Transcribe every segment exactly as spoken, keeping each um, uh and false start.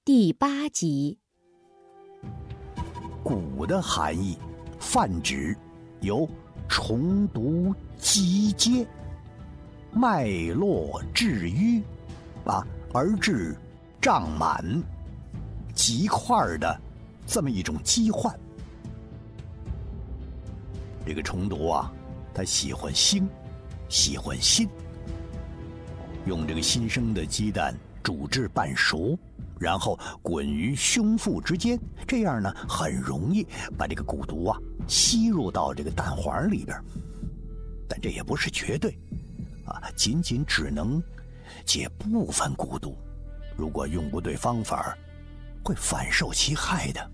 第八集。 蛊的含义，泛指由虫毒集结、脉络至瘀啊，而致胀满、积块的这么一种疾患。这个虫毒啊，它喜欢腥，喜欢辛。用这个新生的鸡蛋煮至半熟，然后滚于胸腹之间，这样呢很容易把这个蛊毒啊吸入到这个蛋黄里边。但这也不是绝对啊，仅仅只能解部分蛊毒，如果用不对方法，会反受其害的。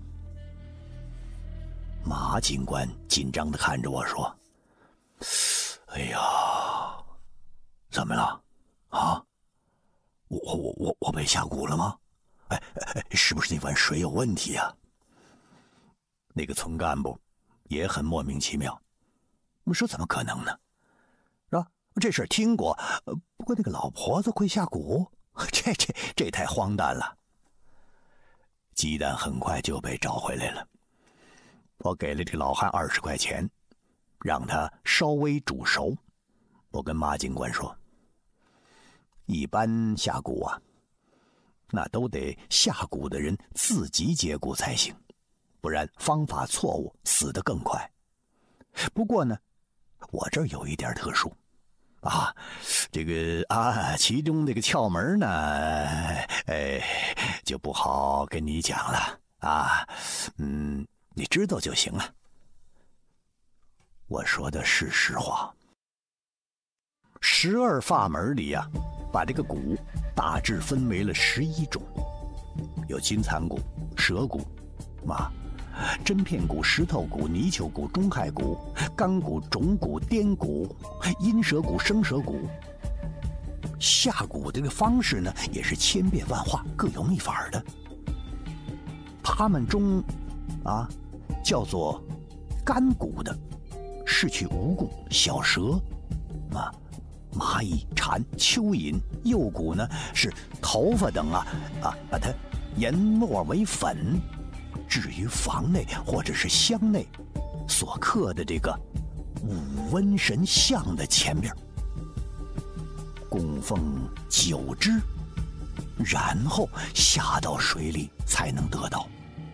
马警官紧张地看着我说：“哎呀，怎么了？啊？我我我我被下蛊了吗？哎哎，是不是那碗水有问题啊？”那个村干部也很莫名其妙，我说怎么可能呢？是吧？这事儿听过，不过那个老婆子会下蛊，这这这太荒诞了。鸡蛋很快就被找回来了，我给了这个老汉二十块钱，让他稍微煮熟。我跟马警官说，一般下蛊啊，那都得下蛊的人自己解蛊才行，不然方法错误，死得更快。不过呢，我这儿有一点特殊啊，这个啊，其中这个窍门呢，哎，就不好跟你讲了啊，嗯，你知道就行了。我说的是实话。十二法门里呀、啊，把这个蛊大致分为了十一种，有金蚕蛊、蛇蛊、嘛针片蛊、石头蛊、泥鳅蛊、中害蛊、干蛊、种蛊、颠蛊、阴蛇蛊、生蛇蛊。下蛊这个方式呢，也是千变万化，各有秘法的。他们中啊，叫做干蛊的，是取蜈蚣、小蛇啊、蚂蚁、蝉、蚯蚓；幼蛊呢是头发等啊啊，把它研磨为粉，置于房内或者是箱内所刻的这个五瘟神像的前边，供奉九只，然后下到水里才能得到。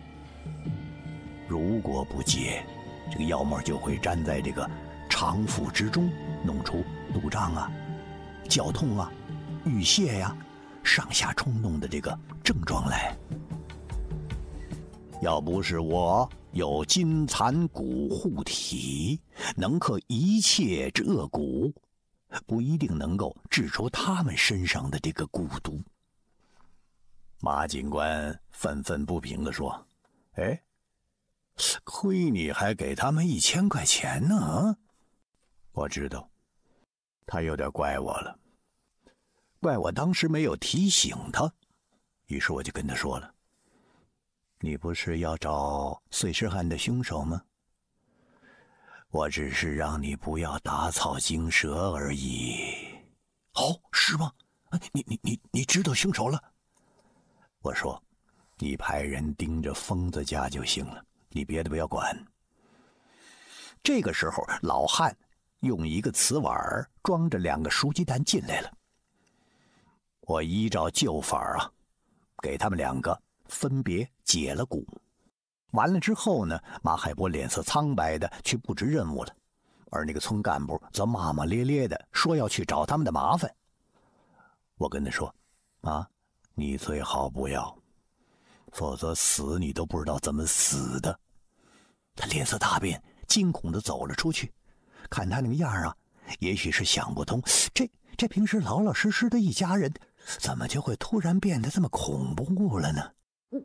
如果不解，这个药沫就会粘在这个肠腹之中，弄出肚胀啊、绞痛啊、淤血呀、上下冲动的这个症状来。要不是我有金蚕蛊护体，能克一切之恶蛊，不一定能够治出他们身上的这个蛊毒。马警官愤愤不平地说：“哎，亏你还给他们一千块钱呢！”我知道，他有点怪我了，怪我当时没有提醒他。于是我就跟他说了：“你不是要找碎尸案的凶手吗？我只是让你不要打草惊蛇而已。”哦，是吗？你你你你知道凶手了？我说：“你派人盯着疯子家就行了，你别的不要管。”这个时候，老汉用一个瓷碗装着两个熟鸡蛋进来了。我依照旧法啊，给他们两个分别解了蛊。完了之后呢，马海波脸色苍白的去布置任务了，而那个村干部则骂骂咧咧的说要去找他们的麻烦。我跟他说：“啊，你最好不要，否则死你都不知道怎么死的。”他脸色大变，惊恐的走了出去。看他那个样啊，也许是想不通，这这平时老老实实的一家人，怎么就会突然变得这么恐怖了呢？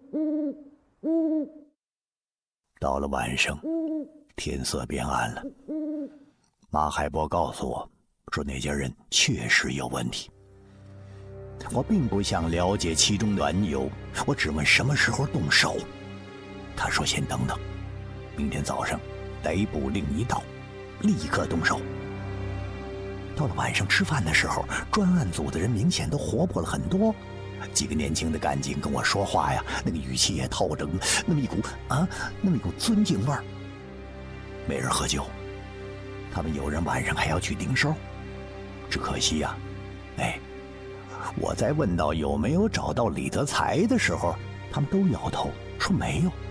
到了晚上，天色变暗了。马海波告诉我说，那家人确实有问题。我并不想了解其中的缘由，我只问什么时候动手。他说先等等，明天早上逮捕令一到，立刻动手。到了晚上吃饭的时候，专案组的人明显都活泼了很多， 几个年轻的干警跟我说话呀，那个语气也透着那么一股啊，那么一股尊敬味儿。没人喝酒，他们有人晚上还要去盯梢，只可惜呀、啊，哎，我在问到有没有找到李德才的时候，他们都摇头说没有。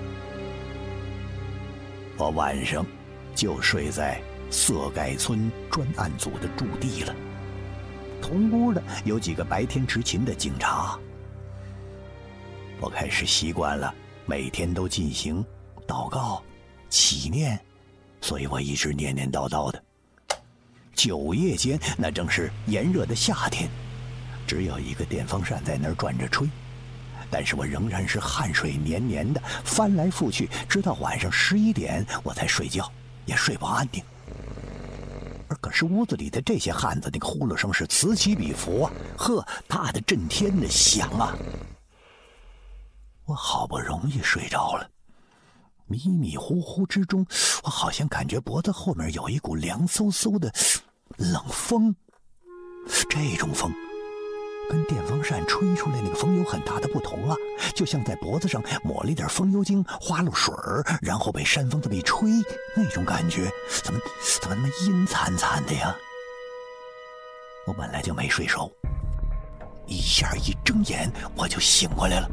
我晚上就睡在色盖村专案组的驻地了。同屋的有几个白天执勤的警察。我开始习惯了每天都进行祷告、祈念，所以我一直念念叨叨的。九夜间，那正是炎热的夏天，只有一个电风扇在那儿转着吹，但是我仍然是汗水黏黏的，翻来覆去，直到晚上十一点我才睡觉，也睡不安定。而可是屋子里的这些汉子，那个呼噜声是此起彼伏啊，呵，大的震天的响啊！我好不容易睡着了，迷迷糊糊之中，我好像感觉脖子后面有一股凉飕飕的冷风。这种风跟电风扇吹出来那个风有很大的不同啊，就像在脖子上抹了一点风油精，花露水儿，然后被山风这么一吹，那种感觉怎么怎么那么阴惨惨的呀？我本来就没睡熟，一下一睁眼我就醒过来了，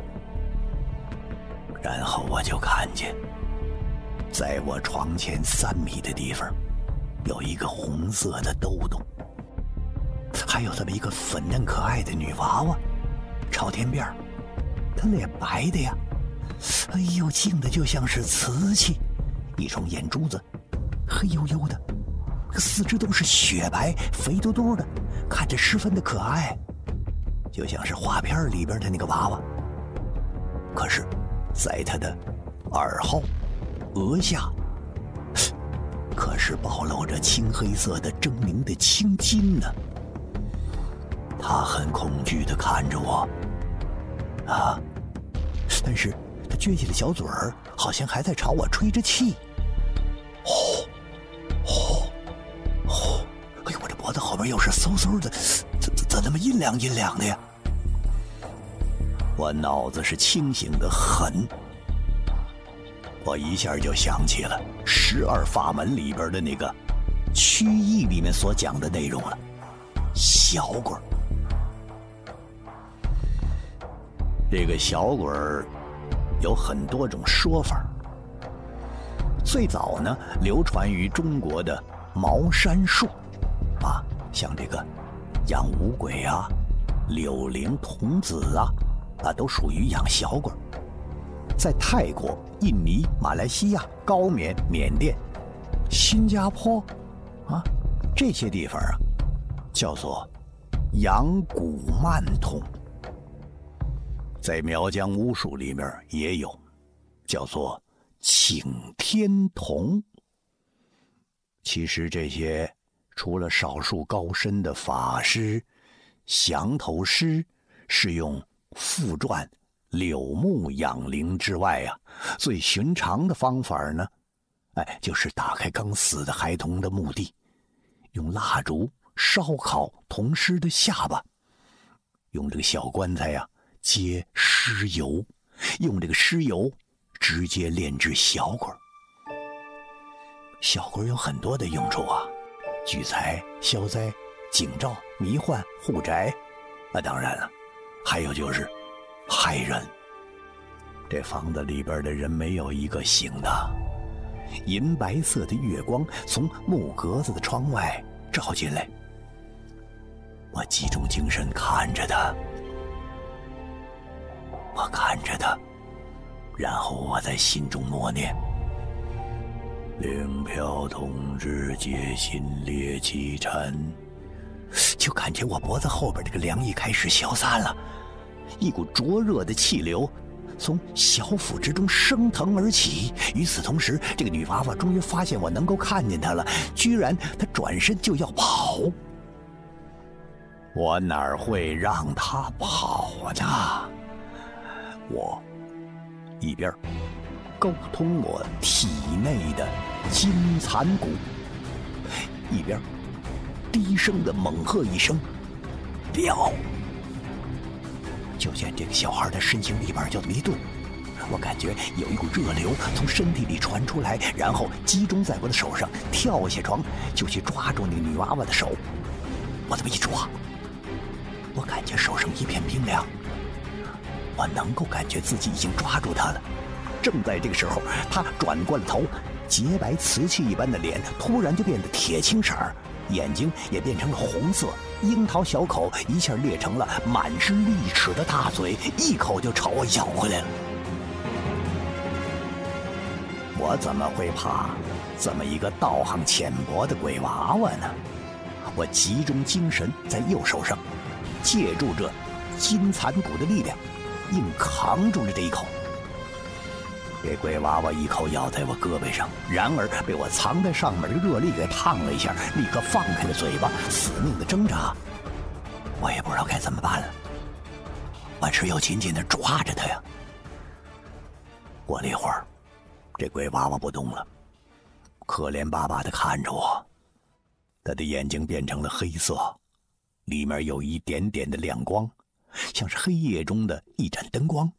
然后我就看见，在我床前三米的地方，有一个红色的兜兜。还有这么一个粉嫩可爱的女娃娃，朝天边，她脸白的呀，哎呦，净的就像是瓷器，一双眼珠子黑黝黝的，四肢都是雪白，肥嘟嘟的，看着十分的可爱，就像是画片里边的那个娃娃。可是，在她的耳后、额下，可是暴露着青黑色的狰狞的青筋呢。他很恐惧地看着我，啊！但是他撅起了小嘴儿，好像还在朝我吹着气。呼，呼，呼！哎呦，我这脖子后边又是嗖嗖的，怎怎怎那么阴凉阴凉的呀？我脑子是清醒的很，我一下就想起了十二法门里边的那个曲艺里面所讲的内容了，小鬼儿。这个小鬼儿有很多种说法，最早呢流传于中国的茅山术，啊，像这个养五鬼啊、柳灵童子啊，啊都属于养小鬼儿。在泰国、印尼、马来西亚、高棉、缅甸、新加坡，啊这些地方啊，叫做养蛊曼童。在苗疆巫术里面也有，叫做请天童。其实这些除了少数高深的法师、降头师是用附转柳木养灵之外啊，最寻常的方法呢，哎，就是打开刚死的孩童的墓地，用蜡烛烧烤童尸的下巴，用这个小棺材呀、啊接尸油，用这个尸油直接炼制小鬼。小鬼有很多的用处啊，聚财、消灾、警兆、迷幻、护宅，啊，当然了，还有就是害人。这房子里边的人没有一个醒的。银白色的月光从木格子的窗外照进来，我集中精神看着他。我看着他，然后我在心中默念：灵飘同志皆心列其尘。就感觉我脖子后边这个凉意开始消散了，一股灼热的气流从小腹之中升腾而起。与此同时，这个女娃娃终于发现我能够看见她了，居然她转身就要跑。我哪会让她跑呢？我一边沟通我体内的金蚕蛊，一边低声的猛喝一声：“镖！” 就见这个小孩的身形立马就这么一顿，我感觉有一股热流从身体里传出来，然后集中在我的手上，跳下床就去抓住那个女娃娃的手。我这么一抓，我感觉手上一片冰凉，我能够感觉自己已经抓住她了。正在这个时候，她转过了头，洁白瓷器一般的脸突然就变得铁青色儿，眼睛也变成了红色，樱桃小口一下裂成了满是利齿的大嘴，一口就朝我咬回来了。我怎么会怕这么一个道行浅薄的鬼娃娃呢？我集中精神在右手上，借助着金蚕骨的力量，硬扛住了这一口。这鬼娃娃一口咬在我胳膊上，然而被我藏在上面的热力给烫了一下，立刻放开了嘴巴，死命的挣扎。我也不知道该怎么办了，我只有紧紧的抓着它呀。过了一会儿，这鬼娃娃不动了，可怜巴巴的看着我，他的眼睛变成了黑色，里面有一点点的亮光，像是黑夜中的一盏灯光。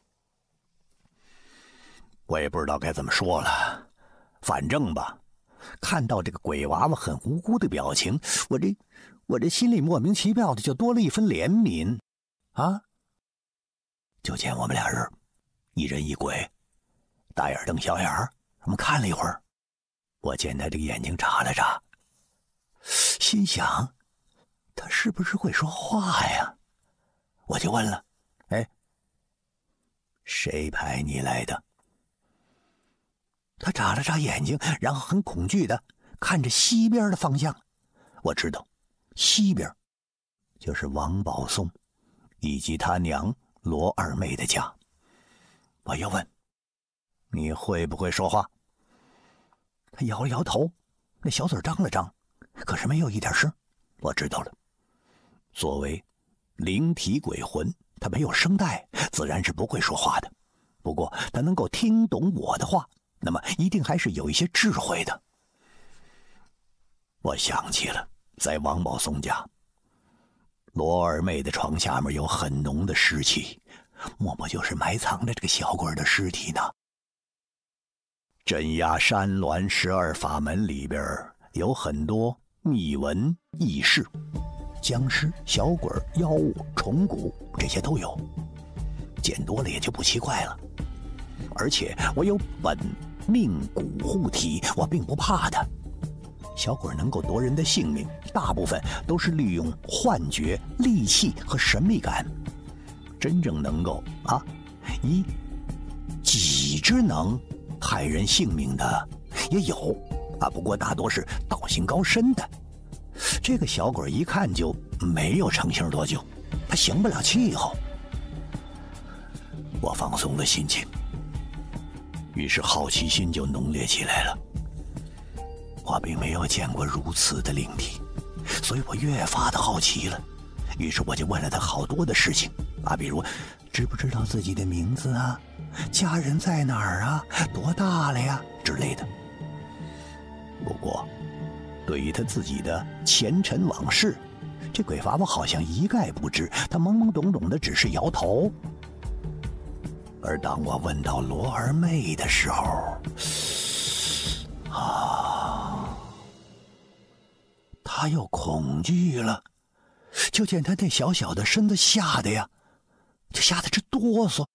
我也不知道该怎么说了，反正吧，看到这个鬼娃娃很无辜的表情，我这我这心里莫名其妙的就多了一分怜悯啊。就见我们俩人一人一鬼，大眼瞪小眼儿，我们看了一会儿，我见他这个眼睛眨了眨，心想他是不是会说话呀？我就问了，哎，谁派你来的？他眨了眨眼睛，然后很恐惧的看着西边的方向。我知道西边就是王宝松以及他娘罗二妹的家。我又问，你会不会说话？他摇了摇头，那小嘴张了张，可是没有一点声。我知道了，作为灵体鬼魂，他没有声带，自然是不会说话的。不过他能够听懂我的话，那么一定还是有一些智慧的。我想起了在王宝松家，罗二妹的床下面有很浓的湿气，莫不就是埋藏着这个小鬼的尸体呢？镇压山峦十二法门里边有很多秘闻异事，僵尸、小鬼、妖物、虫蛊，这些都有，见多了也就不奇怪了。而且我有本命蛊护体，我并不怕它。小鬼能够夺人的性命，大部分都是利用幻觉、戾气和神秘感，真正能够啊以己之能害人性命的也有啊，不过大多是道行高深的。这个小鬼一看就没有成型多久，他行不了气候。我放松了心情，于是好奇心就浓烈起来了。我并没有见过如此的灵体，所以我越发的好奇了。于是我就问了他好多的事情啊，比如知不知道自己的名字啊，家人在哪儿啊，多大了呀之类的。不过对于他自己的前尘往事，这鬼娃娃好像一概不知，他懵懵懂懂的只是摇头。而当我问到罗二妹的时候，啊，他又恐惧了，就见他那小小的身子吓得呀，就吓得直哆嗦。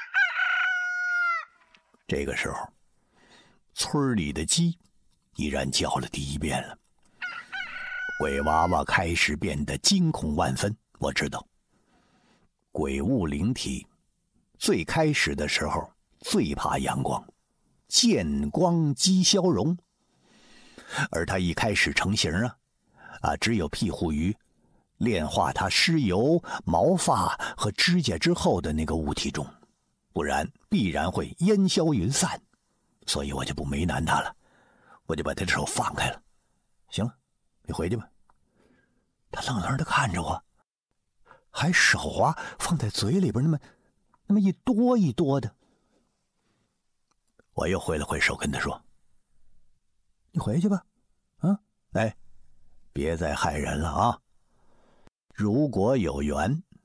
这个时候，村里的鸡依然叫了第一遍了。鬼娃娃开始变得惊恐万分。我知道，鬼物灵体最开始的时候最怕阳光，见光即消融，而它一开始成型啊，啊，只有庇护于炼化它尸油、毛发和指甲之后的那个物体中，不然必然会烟消云散。所以我就不为难他了，我就把他的手放开了。行了，你回去吧。他愣愣的看着我，还手啊放在嘴里边那么那么一多一多的。我又挥了挥手跟他说，你回去吧，啊，哎，别再害人了啊。如果有缘，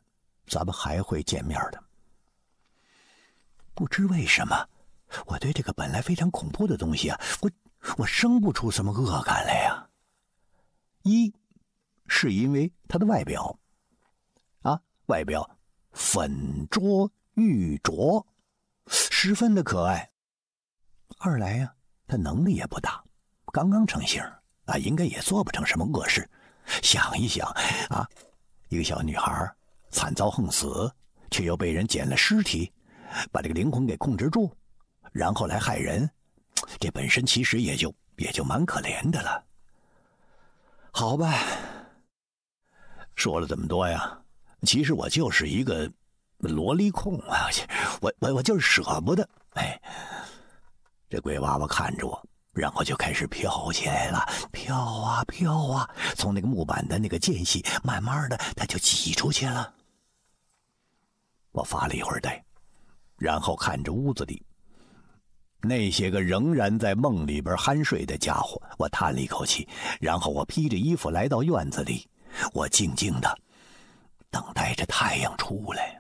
咱们还会见面的。不知为什么，我对这个本来非常恐怖的东西啊，我我生不出什么恶感来呀。一是因为它的外表，啊，外表粉拙玉琢，十分的可爱。二来呀、啊，它能力也不大，刚刚成型啊，应该也做不成什么恶事。想一想啊，一个小女孩惨遭横死，却又被人捡了尸体，把这个灵魂给控制住，然后来害人，这本身其实也就也就蛮可怜的了。好吧，说了这么多呀，其实我就是一个萝莉控啊，我我我就是舍不得。哎，这鬼娃娃看着我，然后就开始飘起来了，飘啊飘啊，从那个木板的那个间隙，慢慢的它就挤出去了。我发了一会儿呆，然后看着屋子里那些个仍然在梦里边酣睡的家伙，我叹了一口气，然后我披着衣服来到院子里，我静静的等待着太阳出来。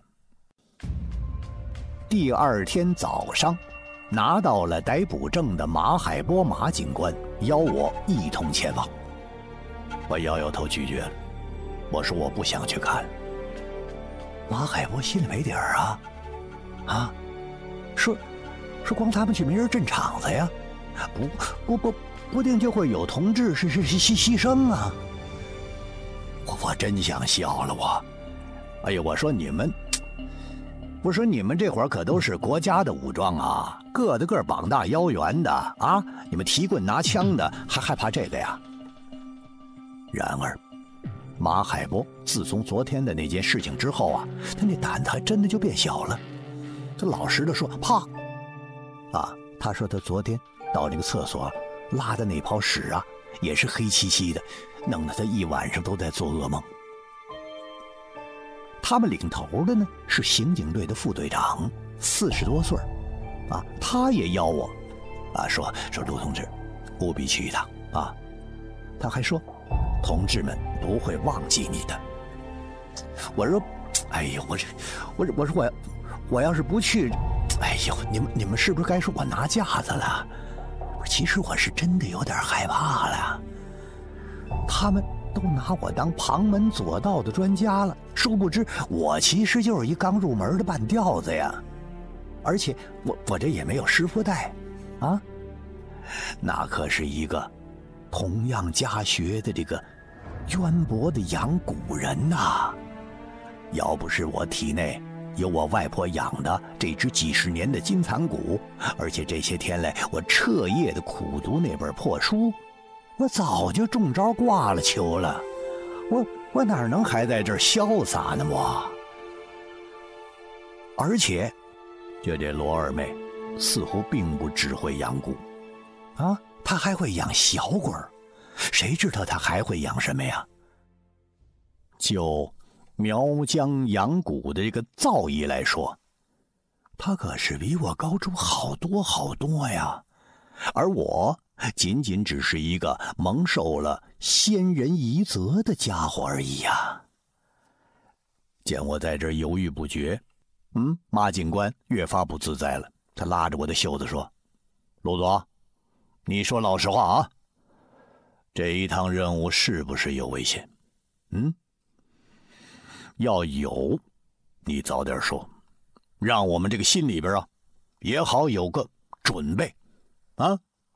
第二天早上，拿到了逮捕证的马海波马警官邀我一同前往。我摇摇头拒绝了，我说我不想去看。马海波心里没底儿啊，啊，说说光他们去没人镇场子呀，不不不不定就会有同志是是牺牺牲啊。我我真想笑了我，哎呀，我说你们。我说你们这会儿可都是国家的武装啊，个的个膀大腰圆的啊，你们提棍拿枪的还害怕这个呀？然而，马海波自从昨天的那件事情之后啊，他那胆子还真的就变小了。他老实的说怕。啊，他说他昨天到那个厕所拉的那泡屎啊，也是黑漆漆的，弄得他一晚上都在做噩梦。他们领头的呢是刑警队的副队长，四十多岁，啊，他也邀我，啊，说说陆同志，务必去一趟啊。他还说，同志们不会忘记你的。我说，哎呦，我这，我我说我，我要是不去，哎呦，你们你们是不是该说我拿架子了？其实我是真的有点害怕了。他们都拿我当旁门左道的专家了，殊不知我其实就是一刚入门的半吊子呀，而且我我这也没有师傅带，啊，那可是一个同样家学的这个渊博的养蛊人呐、啊！要不是我体内有我外婆养的这只几十年的金蚕蛊，而且这些天来我彻夜的苦读那本破书，我早就中招挂了球了，我我哪能还在这儿潇洒呢我？而且，就这罗二妹，似乎并不只会养蛊，啊，她还会养小鬼儿，谁知道她还会养什么呀？就苗疆养蛊的这个造诣来说，她可是比我高出好多好多呀，而我仅仅只是一个蒙受了先人遗泽的家伙而已呀。见我在这儿犹豫不决，嗯，马警官越发不自在了，他拉着我的袖子说：“陆总，你说老实话啊，这一趟任务是不是有危险？嗯，要有，你早点说，让我们这个心里边啊，也好有个准备，啊。”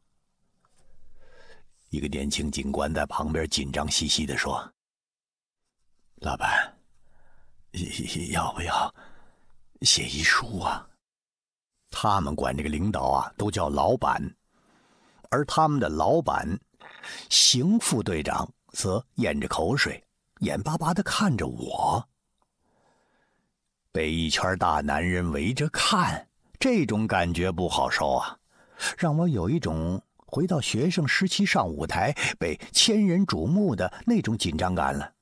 一个年轻警官在旁边紧张兮兮地说：“老板，要不要写遗书啊？”他们管这个领导啊都叫老板，而他们的老板邢副队长则咽着口水，眼巴巴地看着我。被一圈大男人围着看，这种感觉不好受啊，让我有一种回到学生时期上舞台被千人瞩目的那种紧张感了。